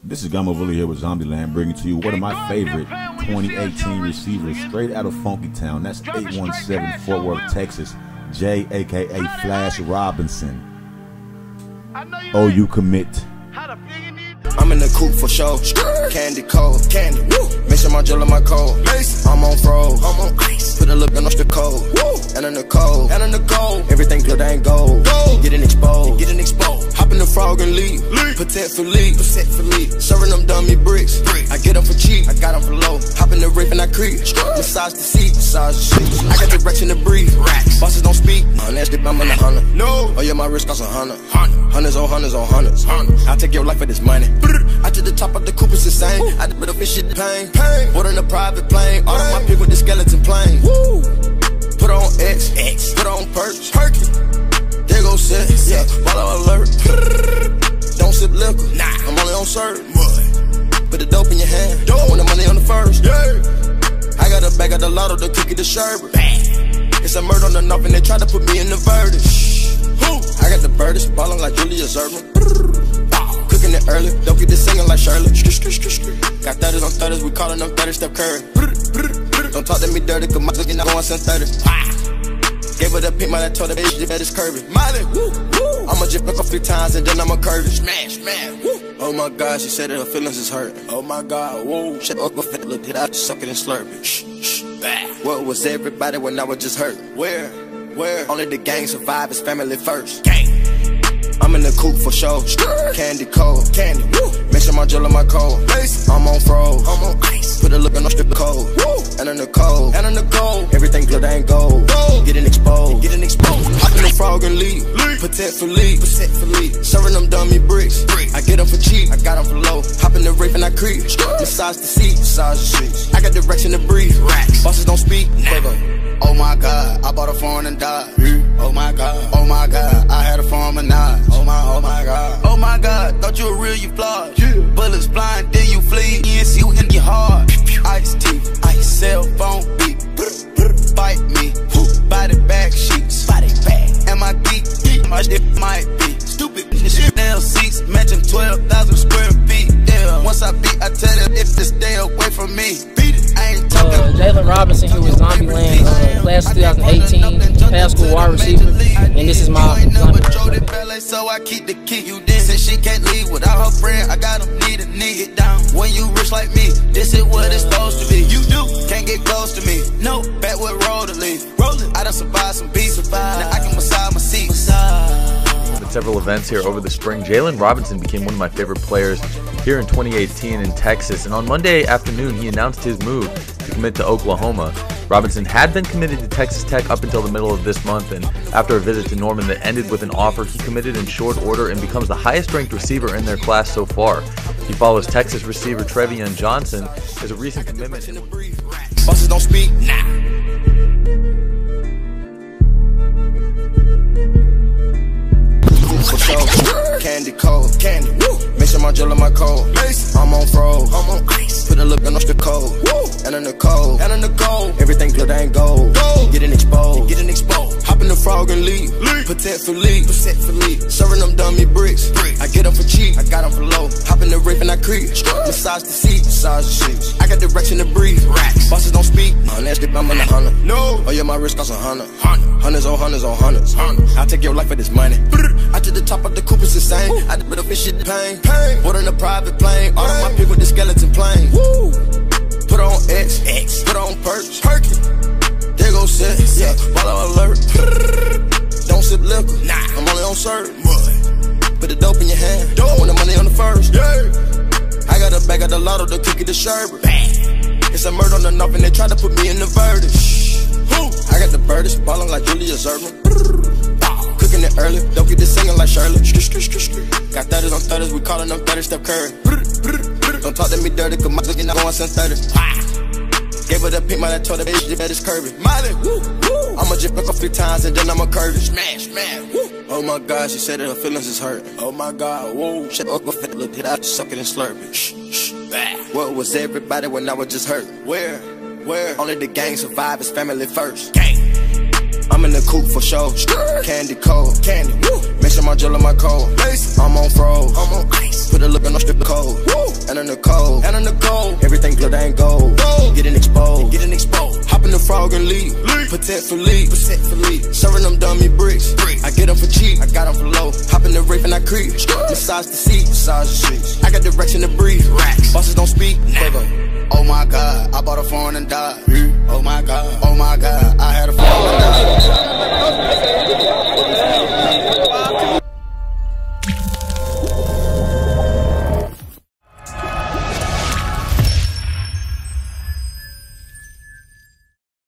This is Gummo Willie here with Zombieland, bringing to you one of my favorite 2018 receivers, straight out of Funky Town. That's 817 Fort Worth, Texas. Jay, aka Flash Robinson. Oh, you commit. I'm in the coupe for show. Candy cold, candy. Mixing my gel in my cold. I'm on froze. I'm on ice. Put a look on the cold. And in the cold. And in the cold. Everything good ain't gold. Getting exposed. Getting exposed. Hop in the frog and leave. Protect for leave. Serving them dummy bricks. I get them for cheap. I got them for low. Hop in the riff and I creep. Massage the seat. Massage the seat. I got direction to breathe. Bosses don't speak. Unless they bum on the hunter. No. Oh yeah, my wrist costs 100. Hundreds on hundreds on hundreds. I'll take your life for this money. I to the top of the coupe is insane. I did a fish shit pain. Water in a private plane. All of my people with the skeleton plane. Put on X. Put on perks. There go set. Yeah, follow alert. Don't sip liquor. Nah, I'm only on serve. Put the dope in your hand. I want the money on the first. I got a bag of the lotto, the cookie, the sherbet. It's a murder on the knob and they try to put me in the verdict. I got the birdies, ballin' like Julius Erving. Cooking it early, don't get this singing like Shirley. Got 30s on 30s, we callin' them 30-step curry. Don't talk to me dirty, cause my looking out going 30. Gave her the pink, man, I told her bitch that it's curvy. Miley, I'ma just back a few times and then I'ma curve it. Smash, oh my God, she said that her feelings is hurt. Oh my God, whoa, shit up, look it out, suck it and slurp it. Where was everybody when I was just hurt? Where? Only the gang survive, it's family first. I'm in the coupe for show. Candy cold, candy. Mixing my gel in my cold. I'm on froze. I'm on ice. Put a look on the cold. And in the cold. And in the cold. Everything good ain't gold. Getting exposed. Getting exposed. Hop in the frog and leave. Protect for leave. Serving them dummy bricks. I get them for cheap. I got them for low. Hop in the rape and I creep. Massage the seat. Massage the seats. I got direction to breathe. Bosses don't speak. Oh my God, I bought a phone and died. Oh my God, I had a phone and died. Oh my God, thought you were real, you flawed. Bullets flying, then you flee. You ain't see who in your heart. Ice teeth, ice cell phone beat. Bite me, body bag sheets. Am I geek? My shit might be stupid. Shit nail seats, matching 12,000 square feet. Yeah, once I beat, I tell them if they stay away from me. I ain't talking. Jaylon Robinson here with Zombieland, class of 2018, high school wide receiver, and this is my Zombieland. So I keep the key. You did say she can't leave without her friend. I got them need a nigga down. When you rich like me, this is what it's supposed to be. You do can't get close to me. No, backwood roll to leave. I done survived some beats. Now I can massage my seat. At several events here over the spring, Jaylon Robinson became one of my favorite players here in 2018 in Texas, and on Monday afternoon he announced his move to commit to Oklahoma. Robinson had been committed to Texas Tech up until the middle of this month, and after a visit to Norman that ended with an offer, he committed in short order and becomes the highest ranked receiver in their class so far. He follows Texas receiver Trevion Johnson as a recent commitment. Bosses don't speak. Candy cold, candy. Mixing my gel in my cold. I'm on froze. I'm on ice. Put a look on the cold. And in the cold. And in the cold. Everything good ain't gold. Getting exposed. Getting exposed. Hop in the frog and leave. Protect for leave. Serving them dummy bricks. I get them for cheap. I got them for low. Hop in the riff and I creep. Massage the seat. Massage the seats. I got direction to breathe. Bosses don't speak. Unless they bum on the hunter. No. Oh yeah, my wrist costs 100. Hundreds on hundreds on hundreds. I'll take your life for this money. I to the top of the coupe is insane. I did a fish shit pain. Water in a private plane. All of my people with the skeleton plane. Put on X. Put on perks. There go set. Yeah, follow alert. Don't sip liquor. Nah, I'm only on serve. Put the dope in your hand. I want the money on the first. I got a bag of the lotto, the cookie, the sherbet. It's a murder on the knob and they try to put me in the verdict. I got the birdies, ballin' like Julius Erving. Cooking it early, don't get this singing like Shirley. Got 30s on 30s, we callin' them 30-step curry. Don't talk to me dirty, cause my looking out going 30. Gave her the pink, man, I told her bitch that it's curvy. Miley, I'ma just back a few times and then I'ma curve it. Smash, oh my God, she said that her feelings is hurt. Oh my God, whoa, shit up, look it out, suck it and slurp it. Where was everybody when I was just hurt? Where? Only the gang survive, it's family first. I'm in the coupe for show. Candy cold, candy. Mixing my gel in my cold. I'm on froze. I'm on ice. Put a look on the cold. leave. Protect for leave. Serving them dummy bricks. I get them for cheap. I got them for low. Hop in the rave and I creep. Massage the seat. I got direction to breathe. Bosses don't speak. Oh my God, I bought a foreign and died. Oh my God, oh my God.